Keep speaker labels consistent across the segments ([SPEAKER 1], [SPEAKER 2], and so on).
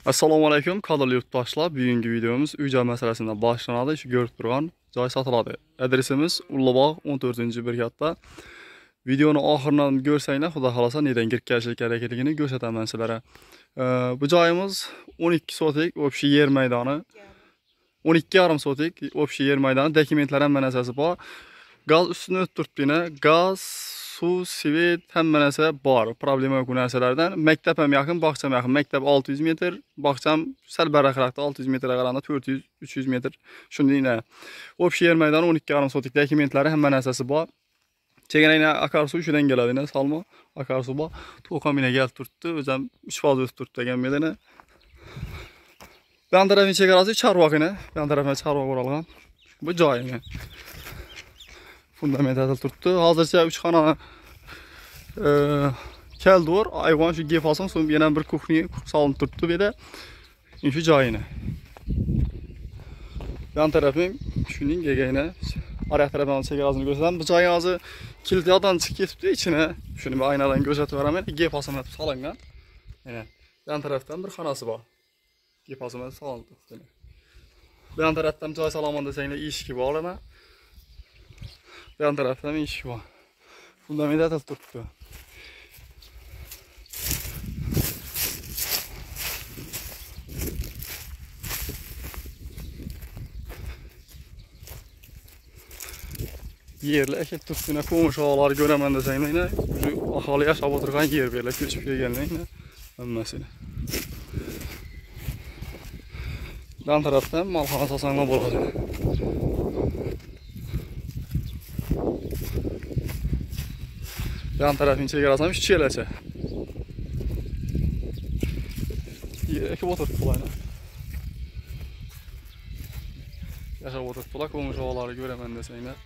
[SPEAKER 1] Assalomu alaykum, qadrli yurtdoshlar. Bugungi videomuz uy-joy masalasidan boshlanadi. Shu ko'rib turgan joy sotiladi. Adresimiz Ullabog' 14-berkatda. Videoni oxiridan ko'rsanglar, xudo xolasa neden kirib kelish kerakligini ko'rsataman sizlarga. Bu joyimiz 12 sotik общий yer maydoni. 12,5 sotik общий yer maydoni. Dokumentlar ham manasasi bor. Gaz ustini o'ttiribdina. Gaz, suv, svet hamma narsa bor. Problema yo'q narsalardan. Maktab ham yaqin, bog'cham yaqin. Maktab 600 metr, bog'cham sal barakroqda 600 metrga qaraganda 400-300 metr. Shundayna. Общий yer maydoni 12,5 sotik. Dokumentlari hamma narsasi bor. Chegarayna akarsu shundan keladi, salmo akarsu bor. To'qamina kelib turibdi, o'zim 3% o'sib turibdi degan medani. Bu tarafning chegarasi Charvoqina, bu tarafdan Charvoq o'ralgan. Bu joyini. Fundament atal turibdi. Hozircha 3 xona keldi, ayvon shu gefason, so'ng yana bir kuxni solinib turibdi bu yerda. Shu joyini. Bu tarafning shuning gegayna araq tarafdan chegarasini ko'rsataman. Bu joy hozir kilitlardan chiqib ketibdi ichine. Shuni bir aynadan ko'rsatib beraman. Gefason qilib solingan. Mana bu tarafdan bir xonasi bor. Gefason qilib solinibdi. Bu tarafdan joy solaman desanglar eshik bor ana. Bu tarafdan eshik bor. Fundament atal turibdi. Yerler ekip turibdina, qo'mish og'alari ko'raman desanglar, shu aholi yashab o'tirgan yer berlar, ko'chib kelganlar, hammasini. Bu tarafdan malxona sasanglar bo'ladi. Bu tarafning chegarasi ham shu chelacha. Yer ekib o'tiribdilar. Yashab o'tiribdilar, qo'mish og'alari ko'raman desanglar.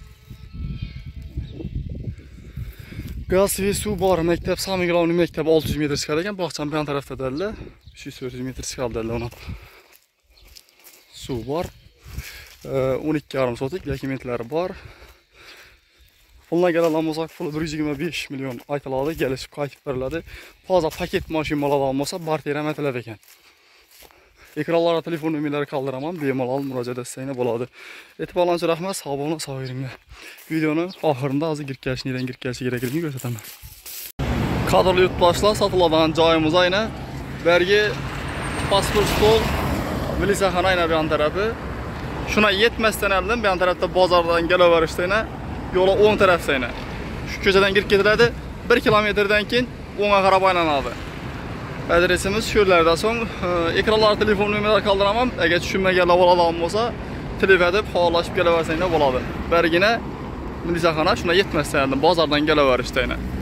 [SPEAKER 1] Gaz ve su bor. Maktab, Samigrovning maktabi 600 metr chiqadi ekan, bog'cham bu tarafda dedilar. 300-400 metr chiqadi dedilar ona. Suv bor. 12,5 sotik dokumentlari bor. Pulga keladigan bo'lsak, puli 125 million aytiladi, kelishib qaytib beriladi. Hozir paket mashinalardan bo'lsa, barter ham aytiladi ekan. Ekranlarda telefon nomerlari qoldiraman, bemalol murojaat etsanglar bo'ladi. E'tiborlaringiz rahmat, sog' bo'ling, sog' yuringlar. Videoni oxirida hozir kirib kelish, neden kirib kelish kerakligini ko'rsataman. Qadrli yurtdoshlar, sotiladigan joyimiz aynan bergi pasport stol, milisaxona aynan bu tarafi. Shuna yetmasdan oldin bu tarafda bozordan kelaverishda yo'li o'ng tarafda. Shu ko'chadan kirib ketiladi, 1 kilometrdan keyin o'ngga qarab aylanadi. Adresimiz shu yerlardan so'ng ekranlarda telefon nomerlari qoldiraman. Agar tushunmaganlar bo'ladigan bo'lsa, telefon deb xabarlashib kelaversanglar bo'ladi. Bergina milisaxona shuna yetmasdan oldin bozordan kelaverishda.